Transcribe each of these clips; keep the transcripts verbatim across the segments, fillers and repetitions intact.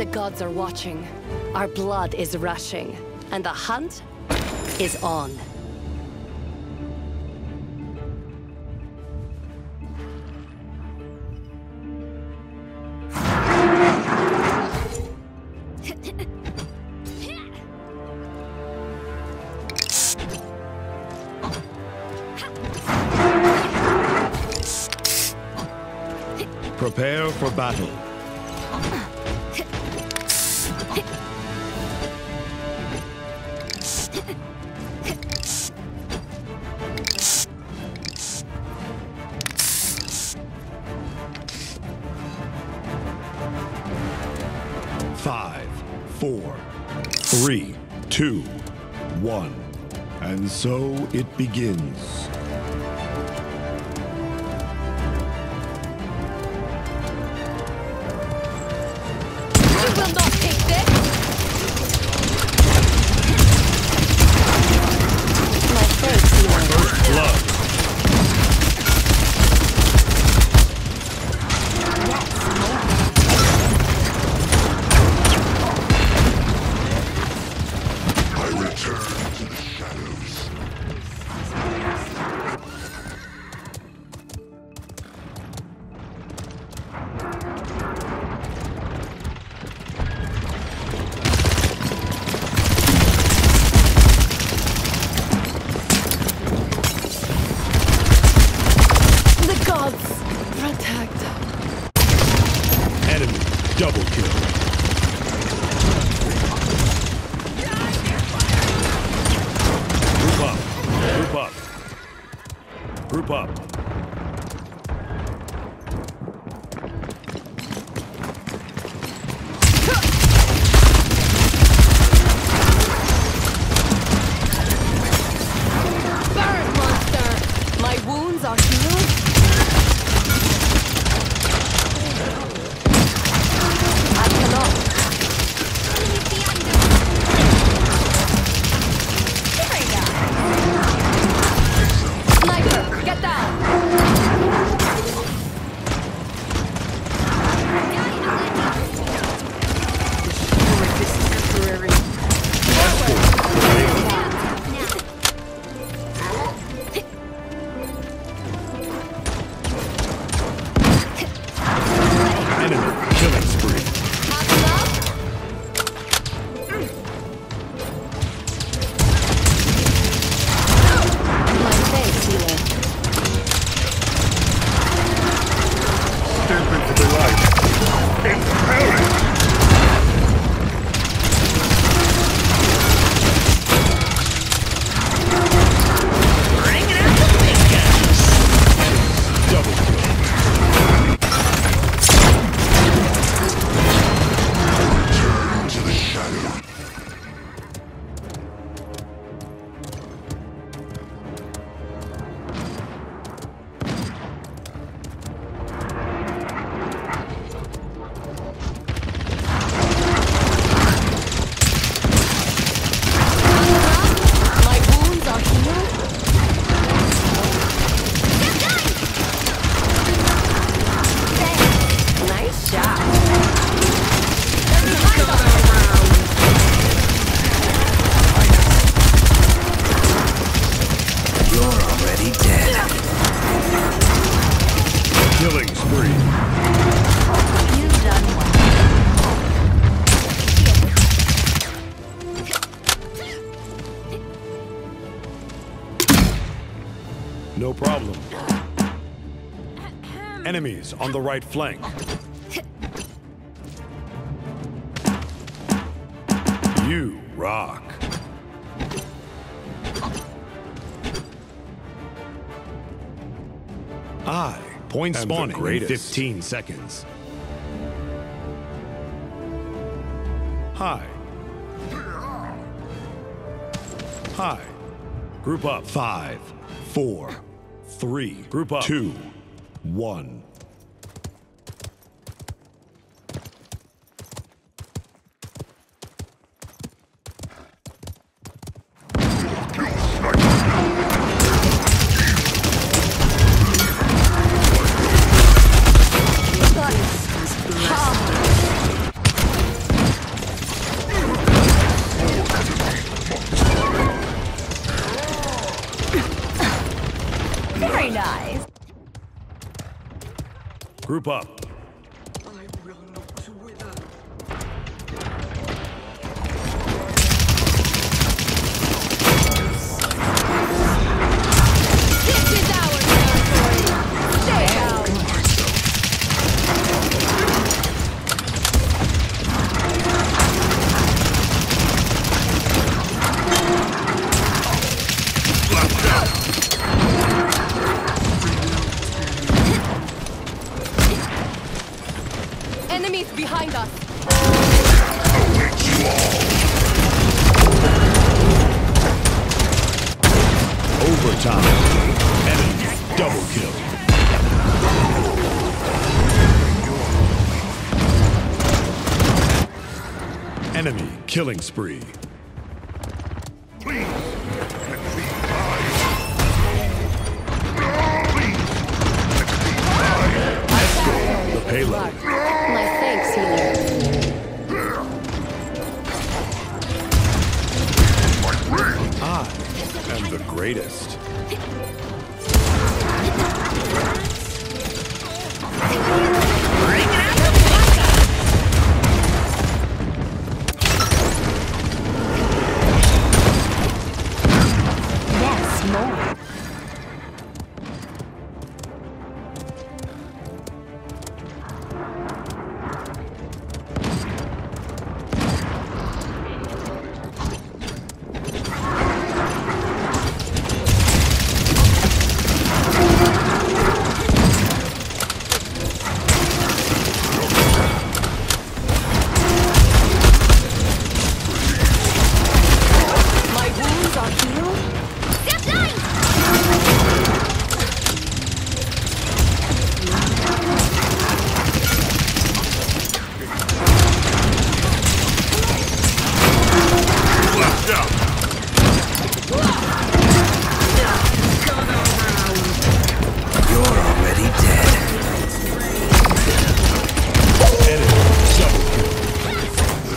The gods are watching. Our blood is rushing. And the hunt is on. Prepare for battle. Five, four, three, two, one. And so it begins. Double kill. Group up. Group up. Group up. Burn, monster! My wounds are healed. Killing spree. You've done well. No problem. Enemies on the right flank. You rock. I point spawning in fifteen seconds. Hi. Hi. Group up. Five, four, three, group up. Two, one. Very nice. Group up. I will not wither. This is our territory! Stay out! Enemies behind us! Overtime. Enemy double kill. Enemy killing spree. The payload. My thanks, healer. I am the greatest. Yes, more. My wounds are healed? Step nine! You're already dead. Enemy double kill.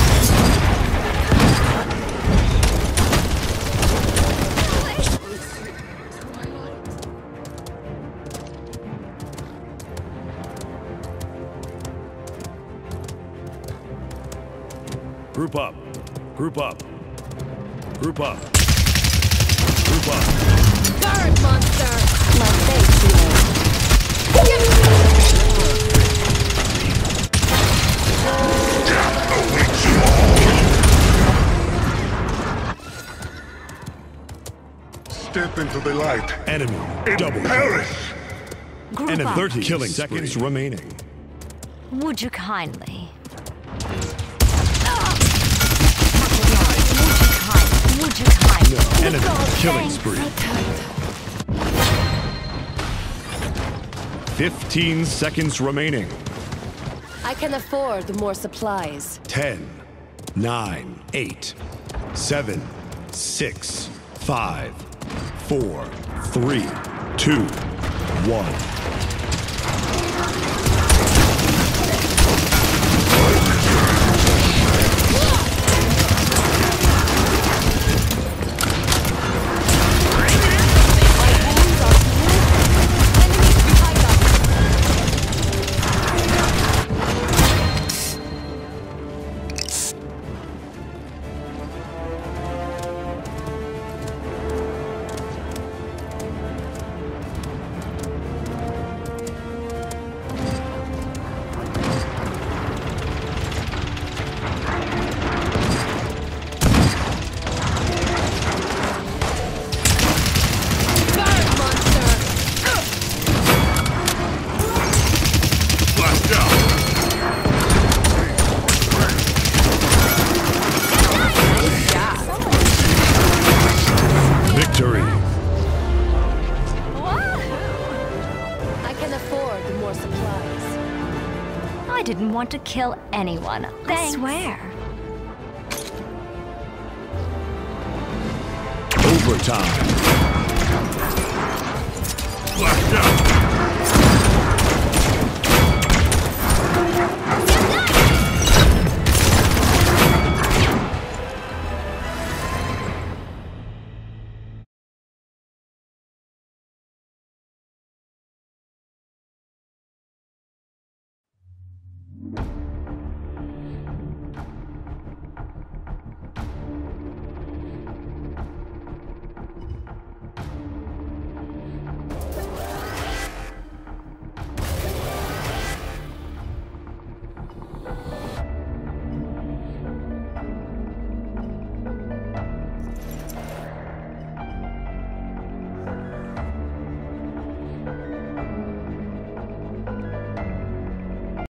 Group up. Group up. Group up. Group up. Guard, monster! My thanks, healer. Step into the light. Enemy And double kill. perish! Group And up. thirty killing seconds remaining. Would you kindly? Would you kindly? Would you kindly? Enemy killing spree. Fifteen seconds remaining. I can afford more supplies. Ten, nine, eight, seven, six, five, four, three, two, one. Victory. I can afford more supplies. I didn't want to kill anyone. I swear. Overtime.